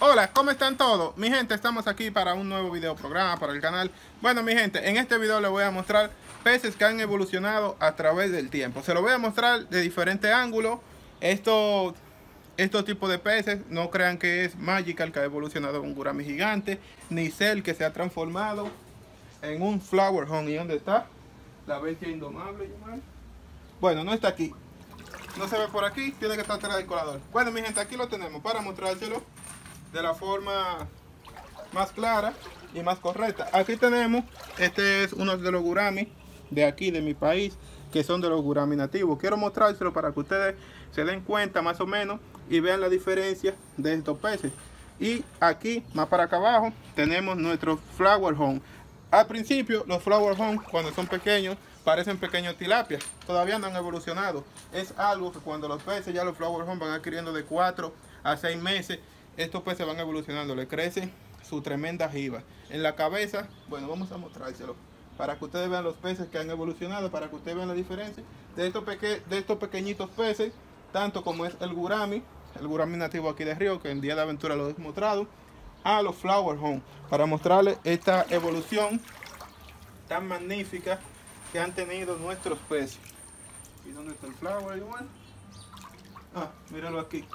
Hola, ¿cómo están todos? Mi gente, estamos aquí para un nuevo video programa para el canal. Bueno, mi gente, en este video les voy a mostrar peces que han evolucionado a través del tiempo. Se lo voy a mostrar de diferentes ángulos. Estos tipos de peces, no crean que es Magical que ha evolucionado en un gurami gigante, ni Cell que se ha transformado en un Flower Horn. ¿Y dónde está? La bestia indomable, Yomar. Bueno, no está aquí. No se ve por aquí, tiene que estar atrás del colador. Bueno, mi gente, aquí lo tenemos para mostrárselo de la forma más clara y más correcta. Aquí tenemos, este es uno de los guramis de aquí, de mi país, que son de los guramis nativos. Quiero mostrárselo para que ustedes se den cuenta más o menos y vean la diferencia de estos peces. Y aquí, más para acá abajo, tenemos nuestro Flower Horn. Al principio, los Flower Horn, cuando son pequeños, parecen pequeños tilapias. Todavía no han evolucionado. Es algo que cuando los peces, ya los Flower Horn van adquiriendo de 4 a 6 meses, estos peces van evolucionando, le crece su tremenda jiba. En la cabeza, bueno, vamos a mostrárselo para que ustedes vean los peces que han evolucionado, para que ustedes vean la diferencia de estos pequeñitos peces, tanto como es el gurami nativo aquí de Río, que en Día de Aventura lo he mostrado, a los Flower Horn, para mostrarles esta evolución tan magnífica que han tenido nuestros peces. ¿Y dónde está el Flower igual? Ah, míralo aquí.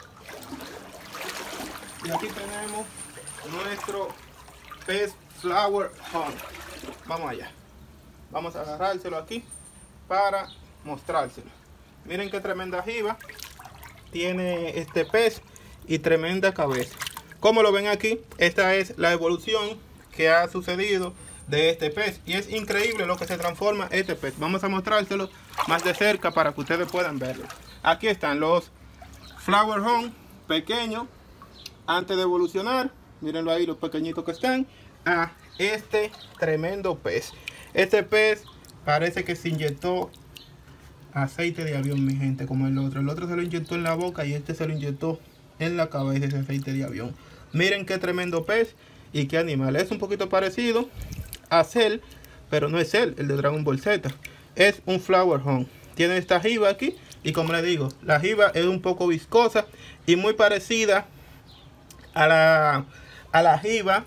Y aquí tenemos nuestro pez Flower Horn. Vamos allá. Vamos a agarrárselo aquí para mostrárselo. Miren qué tremenda jiba tiene este pez y tremenda cabeza. Como lo ven aquí, esta es la evolución que ha sucedido de este pez. Y es increíble lo que se transforma este pez. Vamos a mostrárselo más de cerca para que ustedes puedan verlo. Aquí están los Flower Horn pequeños antes de evolucionar. Mírenlo ahí, los pequeñitos que están, a este tremendo pez. Este pez parece que se inyectó aceite de avión, mi gente, como el otro. El otro se lo inyectó en la boca y este se lo inyectó en la cabeza, ese aceite de avión. Miren qué tremendo pez y qué animal. Es un poquito parecido a Cell, pero no es Cell, el de Dragon Ball Z. Es un Flower Horn. Tiene esta jiba aquí y, como les digo, la jiba es un poco viscosa y muy parecida a la jiba.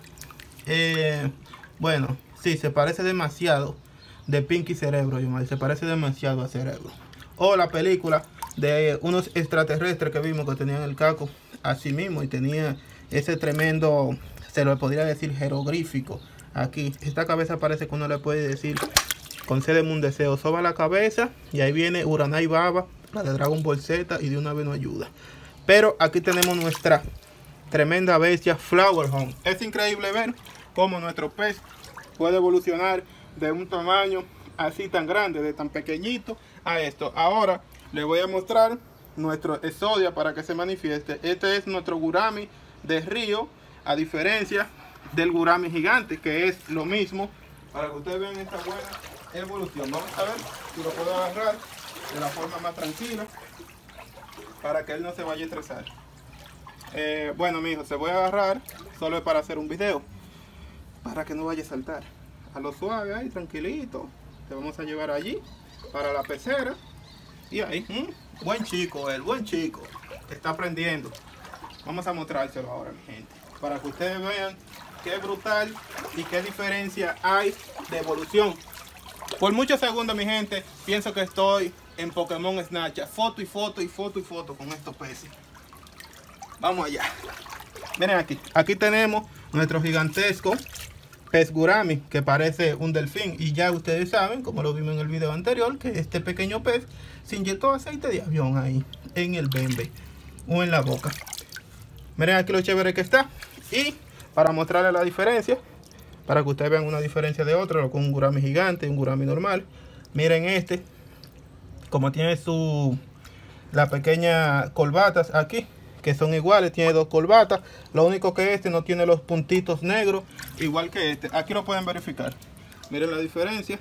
Bueno, sí, se parece demasiado de Pinky Cerebro, se parece demasiado a Cerebro. O la película de unos extraterrestres que vimos que tenían el caco así mismo y tenía ese tremendo, se lo podría decir, jeroglífico aquí. Esta cabeza parece que uno le puede decir, concédeme un deseo, soba la cabeza y ahí viene Uranai Baba, la de Dragon Ball Z, y de una vez no ayuda. Pero aquí tenemos nuestra tremenda bestia Flower Horn. Es increíble ver cómo nuestro pez puede evolucionar de un tamaño así tan grande, de tan pequeñito a esto. Ahora les voy a mostrar nuestro Exodia para que se manifieste. Este es nuestro gurami de río, a diferencia del gurami gigante, que es lo mismo, para que ustedes vean esta buena evolución. Vamos a ver si lo puedo agarrar de la forma más tranquila para que él no se vaya a estresar. Bueno, mi hijo, se voy a agarrar solo para hacer un video, para que no vaya a saltar. A lo suave ahí, tranquilito. Te vamos a llevar allí para la pecera. Y ahí, buen chico él, buen chico. Está aprendiendo. Vamos a mostrárselo ahora, mi gente, para que ustedes vean qué brutal y qué diferencia hay de evolución. Por muchos segundos, mi gente, pienso que estoy en Pokémon Snapchat. Foto y foto y foto y foto con estos peces. Vamos allá. Miren aquí. Aquí tenemos nuestro gigantesco pez gurami, que parece un delfín. Y ya ustedes saben, como lo vimos en el video anterior, que este pequeño pez se inyectó aceite de avión ahí, en el bembe o en la boca. Miren aquí lo chévere que está. Y para mostrarles la diferencia, para que ustedes vean una diferencia de otro, con un gurami gigante y un gurami normal. Miren este, como tiene las pequeñas corbatas aquí, que son iguales, tiene dos corbatas. Lo único que este no tiene los puntitos negros, igual que este. Aquí lo pueden verificar. Miren la diferencia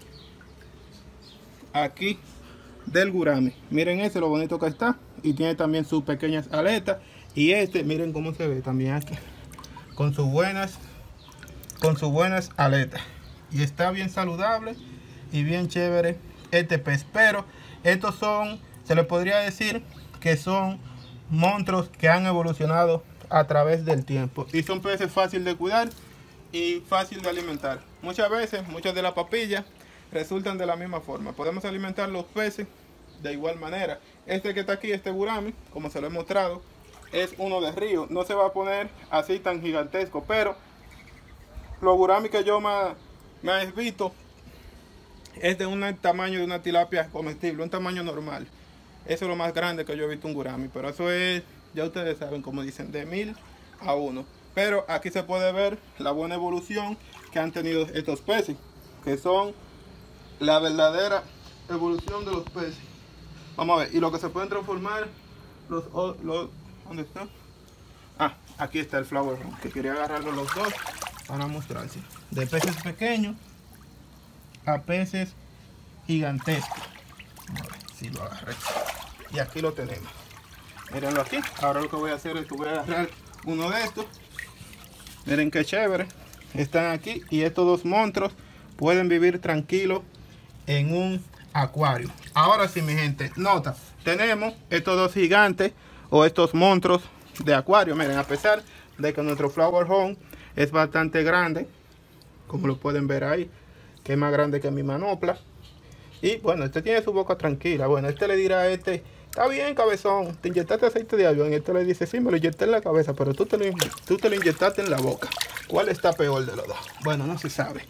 aquí del gurami. Miren ese, lo bonito que está, y tiene también sus pequeñas aletas. Y este, miren cómo se ve también aquí, con sus buenas aletas. Y está bien saludable y bien chévere este pez. Pero estos son, se le podría decir que son monstruos que han evolucionado a través del tiempo. Y son peces fáciles de cuidar y fácil de alimentar. Muchas veces, muchas de las papillas resultan de la misma forma. Podemos alimentar los peces de igual manera. Este que está aquí, este gurami, como se lo he mostrado, es uno de río. No se va a poner así tan gigantesco, pero los gurami que yo más he visto es de un tamaño de una tilapia comestible, un tamaño normal. Eso es lo más grande que yo he visto un gurami, pero eso es, ya ustedes saben, como dicen, de 1000 a 1. Pero aquí se puede ver la buena evolución que han tenido estos peces, que son la verdadera evolución de los peces. Vamos a ver, y lo que se pueden transformar, ¿dónde está? Ah, aquí está el flower horn, que quería agarrarlo los dos para mostrarse. De peces pequeños a peces gigantescos. Vamos a ver si lo agarré. Y aquí lo tenemos. Mírenlo aquí. Ahora lo que voy a hacer es que voy a agarrar uno de estos. Miren qué chévere. Están aquí y estos dos monstruos pueden vivir tranquilos en un acuario. Ahora sí, mi gente, nota, tenemos estos dos gigantes o estos monstruos de acuario. Miren, a pesar de que nuestro flower horn es bastante grande, como lo pueden ver ahí, que es más grande que mi manopla. Y bueno, este tiene su boca tranquila. Bueno, este le dirá a este: está bien, cabezón, te inyectaste aceite de avión. Y este le dice: sí, me lo inyecté en la cabeza, pero tú te lo inyectaste en la boca. ¿Cuál está peor de los dos? Bueno, no se sabe.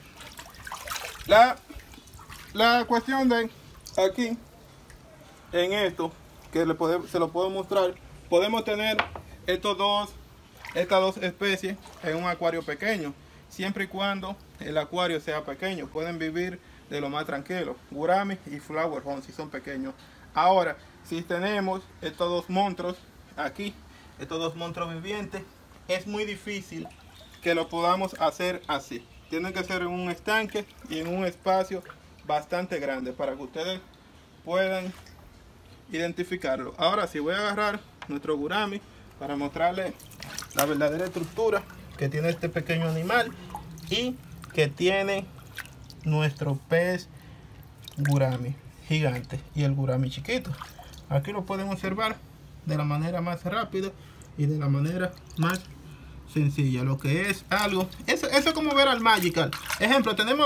La cuestión de aquí, en esto, que se lo puedo mostrar, podemos tener estas dos especies en un acuario pequeño, siempre y cuando el acuario sea pequeño. Pueden vivir de lo más tranquilo, gurami y flower horn si son pequeños. Ahora, si tenemos estos dos monstruos aquí, estos dos monstruos vivientes, es muy difícil que lo podamos hacer así. Tienen que ser en un estanque y en un espacio bastante grande para que ustedes puedan identificarlo. Ahora sí, voy a agarrar nuestro gurami para mostrarles la verdadera estructura que tiene este pequeño animal y que tiene nuestro pez gurami gigante y el gurami chiquito. Aquí lo pueden observar de la manera más rápida y de la manera más sencilla. Lo que es algo, eso es como ver al Magical. Ejemplo, tenemos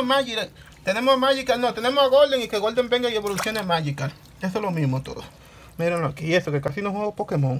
a Golden, y que Golden venga y evolucione a Magical. Eso es lo mismo todo. Mírenlo aquí, y eso que casi no juego Pokémon.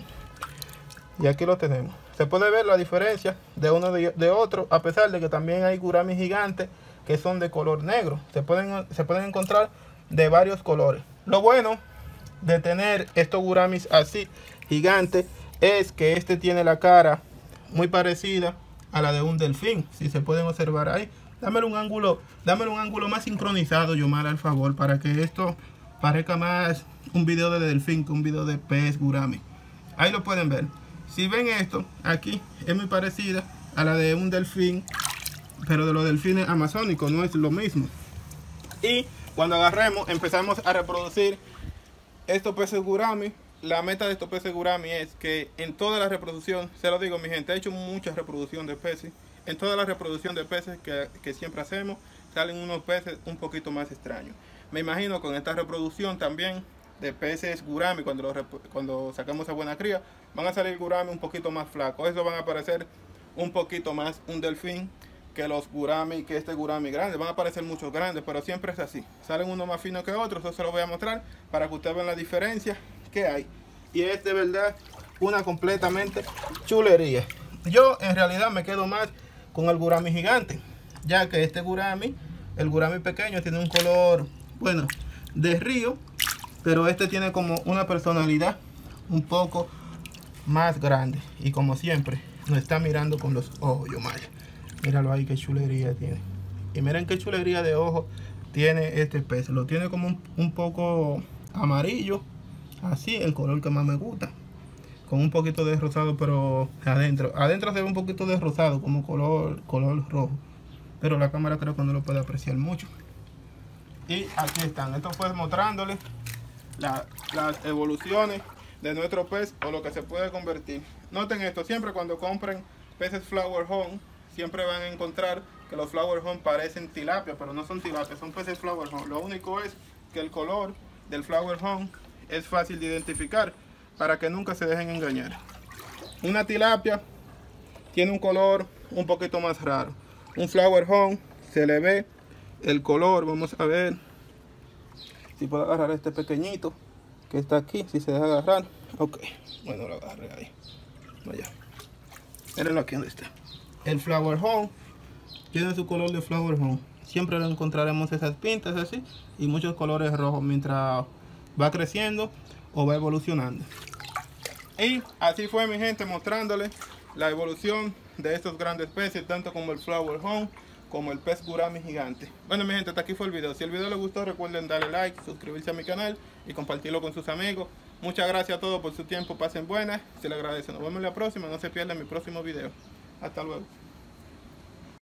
Y aquí lo tenemos. Se puede ver la diferencia de uno de otro, a pesar de que también hay gurami gigantes que son de color negro. Se pueden encontrar de varios colores. Lo bueno de tener estos guramis así gigantes es que este tiene la cara muy parecida a la de un delfín, si se pueden observar ahí. Dámelo un ángulo más sincronizado, Yomar, al favor, para que esto parezca más un video de delfín que un video de pez gurami. Ahí lo pueden ver. Si ven esto, aquí es muy parecida a la de un delfín, pero de los delfines amazónicos, no es lo mismo. Y cuando agarremos, empezamos a reproducir estos peces gurami. La meta de estos peces gurami es que en toda la reproducción, se lo digo mi gente, he hecho mucha reproducción de peces. En toda la reproducción de peces que siempre hacemos, salen unos peces un poquito más extraños. Me imagino con esta reproducción también de peces gurami, cuando sacamos a buena cría, van a salir gurami un poquito más flacos. Eso van a parecer un poquito más un delfín que los gurami, que este gurami grande. Van a parecer muchos grandes, pero siempre es así. Salen unos más finos que otros. Eso se lo voy a mostrar para que ustedes vean la diferencia que hay. Y es de verdad una completamente chulería. Yo en realidad me quedo más con el gurami gigante, ya que este gurami, el gurami pequeño, tiene un color, bueno, de río, pero este tiene como una personalidad un poco más grande. Y como siempre, nos está mirando con los ojos, Yomar. Míralo ahí, qué chulería tiene. Y miren qué chulería de ojos tiene este pez. Lo tiene como un poco amarillo, así, el color que más me gusta. Con un poquito de rosado, pero adentro se ve un poquito de rosado, como color rojo. Pero la cámara creo que no lo puede apreciar mucho. Y aquí están. Esto fue mostrándoles las evoluciones de nuestro pez o lo que se puede convertir. Noten esto, siempre cuando compren peces flower horn, siempre van a encontrar que los flower horn parecen tilapia, pero no son tilapia, son peces flower horn. Lo único es que el color del flower horn es fácil de identificar, para que nunca se dejen engañar. Una tilapia tiene un color un poquito más raro. Un flower horn, se le ve el color. Vamos a ver si puedo agarrar este pequeñito que está aquí, si se deja agarrar. Ok, bueno, lo agarré ahí. Vaya, mírenlo aquí donde está. El flower horn tiene su color de flower horn. Siempre lo encontraremos esas pintas así y muchos colores rojos mientras va creciendo o va evolucionando. Y así fue, mi gente, mostrándoles la evolución de estos grandes peces, tanto como el flower horn como el pez gurami gigante. Bueno, mi gente, hasta aquí fue el video. Si el video les gustó, recuerden darle like, suscribirse a mi canal y compartirlo con sus amigos. Muchas gracias a todos por su tiempo, pasen buenas, se les agradece. Nos vemos en la próxima, no se pierdan mi próximo video. Hasta luego.